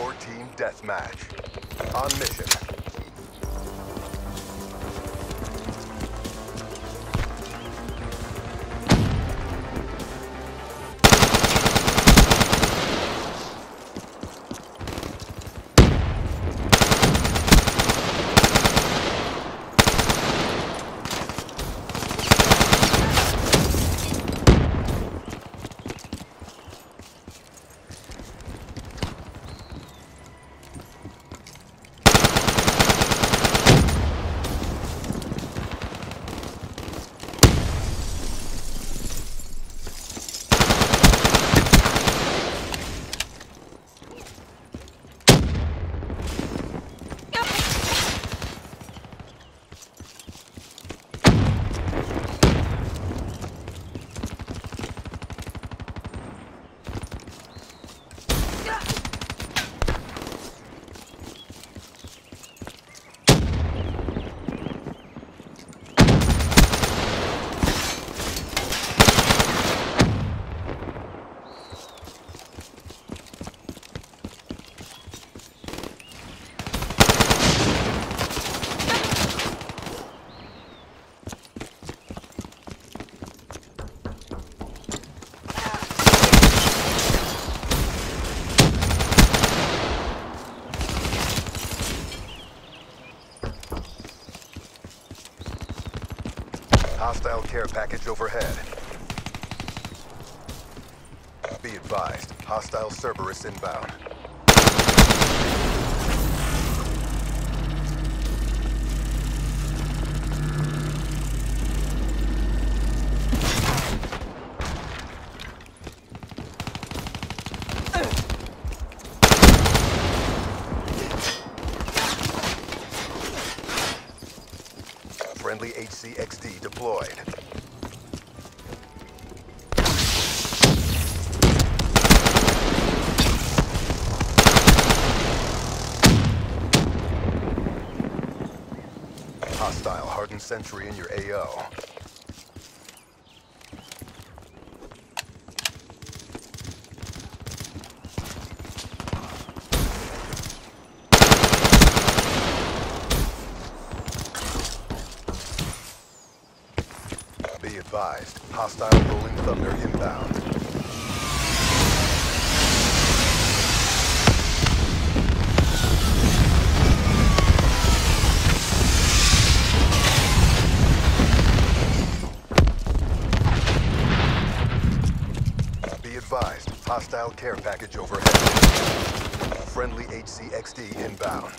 4-team deathmatch. On mission. Hostile care package overhead. Be advised, hostile Cerberus inbound. Friendly HCXD deployed. Hostile hardened sentry in your AO. Be advised, hostile Rolling Thunder inbound. Be advised, hostile care package overhead. Friendly HCXD inbound.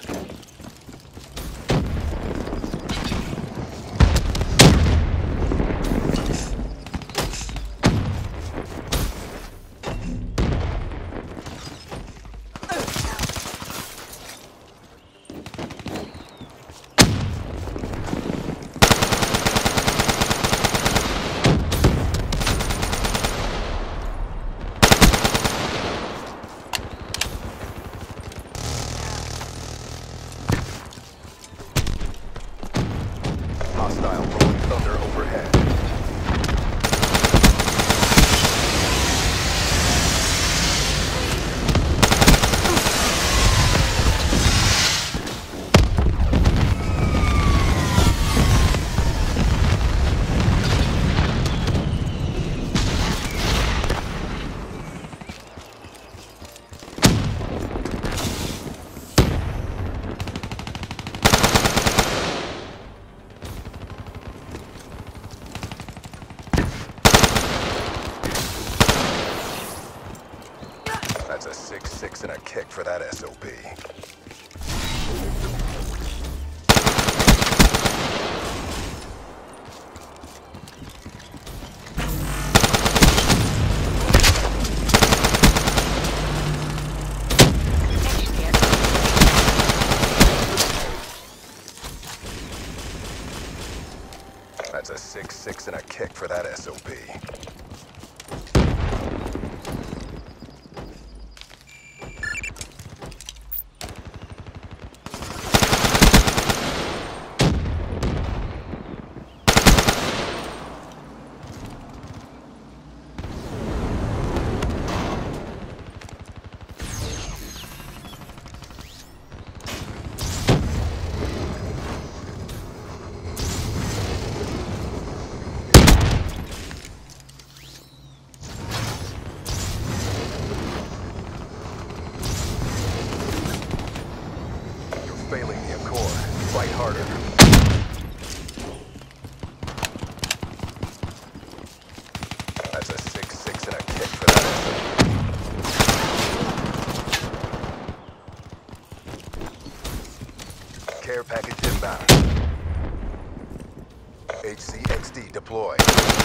Hostile Rolling Thunder overhead. That's a 6-6 and a kick for that SOB. That's a 6-6 and a kick for that SOB. inbound. HCXD deploy.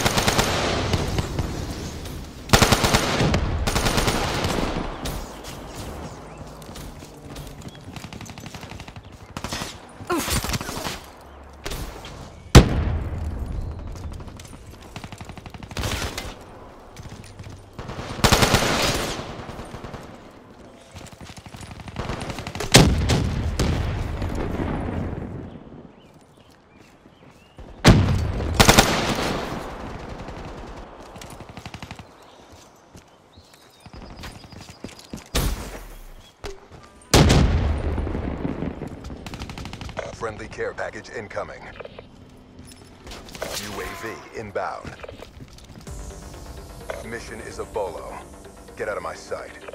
Friendly care package incoming. UAV inbound. Mission is a bolo. Get out of my sight.